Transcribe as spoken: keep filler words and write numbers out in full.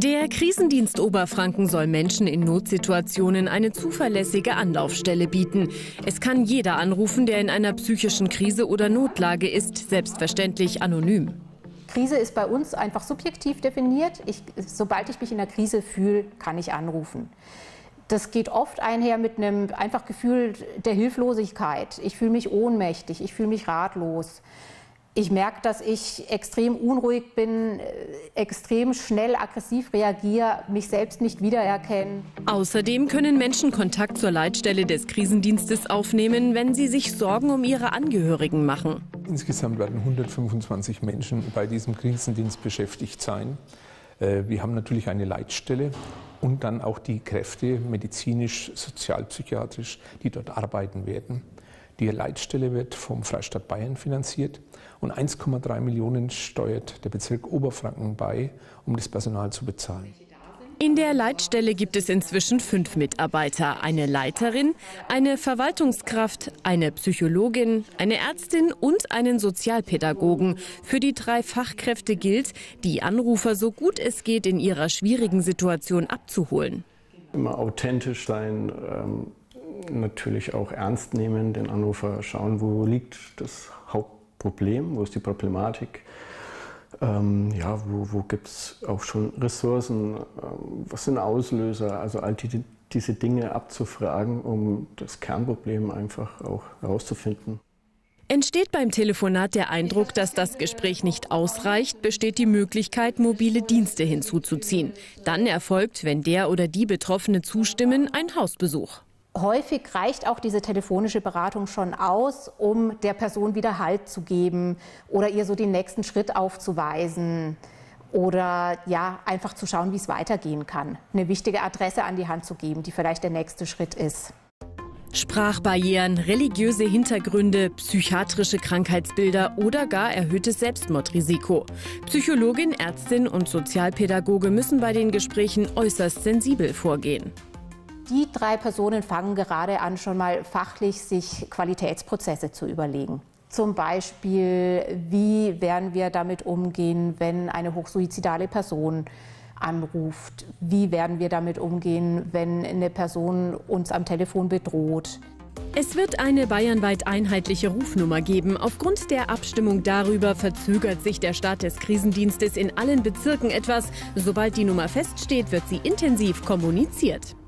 Der Krisendienst Oberfranken soll Menschen in Notsituationen eine zuverlässige Anlaufstelle bieten. Es kann jeder anrufen, der in einer psychischen Krise oder Notlage ist, selbstverständlich anonym. Krise ist bei uns einfach subjektiv definiert. Ich, sobald ich mich in der Krise fühle, kann ich anrufen. Das geht oft einher mit einem einfach Gefühl der Hilflosigkeit. Ich fühle mich ohnmächtig, ich fühle mich ratlos. Ich merke, dass ich extrem unruhig bin, extrem schnell aggressiv reagiere, mich selbst nicht wiedererkenne. Außerdem können Menschen Kontakt zur Leitstelle des Krisendienstes aufnehmen, wenn sie sich Sorgen um ihre Angehörigen machen. Insgesamt werden hundertfünfundzwanzig Menschen bei diesem Krisendienst beschäftigt sein. Wir haben natürlich eine Leitstelle und dann auch die Kräfte medizinisch, sozialpsychiatrisch, die dort arbeiten werden. Die Leitstelle wird vom Freistaat Bayern finanziert und eins Komma drei Millionen steuert der Bezirk Oberfranken bei, um das Personal zu bezahlen. In der Leitstelle gibt es inzwischen fünf Mitarbeiter, eine Leiterin, eine Verwaltungskraft, eine Psychologin, eine Ärztin und einen Sozialpädagogen. Für die drei Fachkräfte gilt, die Anrufer so gut es geht in ihrer schwierigen Situation abzuholen. Immer authentisch sein, ähm natürlich auch ernst nehmen, den Anrufer schauen, wo liegt das Hauptproblem, wo ist die Problematik, ähm, ja, wo, wo gibt es auch schon Ressourcen, ähm, was sind Auslöser, also all die, diese Dinge abzufragen, um das Kernproblem einfach auch herauszufinden. Entsteht beim Telefonat der Eindruck, dass das Gespräch nicht ausreicht, besteht die Möglichkeit, mobile Dienste hinzuzuziehen. Dann erfolgt, wenn der oder die Betroffene zustimmen, ein Hausbesuch. Häufig reicht auch diese telefonische Beratung schon aus, um der Person wieder Halt zu geben oder ihr so den nächsten Schritt aufzuweisen oder ja, einfach zu schauen, wie es weitergehen kann. Eine wichtige Adresse an die Hand zu geben, die vielleicht der nächste Schritt ist. Sprachbarrieren, religiöse Hintergründe, psychiatrische Krankheitsbilder oder gar erhöhtes Selbstmordrisiko. Psychologin, Ärztin und Sozialpädagoge müssen bei den Gesprächen äußerst sensibel vorgehen. Die drei Personen fangen gerade an, schon mal fachlich sich Qualitätsprozesse zu überlegen. Zum Beispiel, wie werden wir damit umgehen, wenn eine hochsuizidale Person anruft? Wie werden wir damit umgehen, wenn eine Person uns am Telefon bedroht? Es wird eine bayernweit einheitliche Rufnummer geben. Aufgrund der Abstimmung darüber verzögert sich der Start des Krisendienstes in allen Bezirken etwas. Sobald die Nummer feststeht, wird sie intensiv kommuniziert.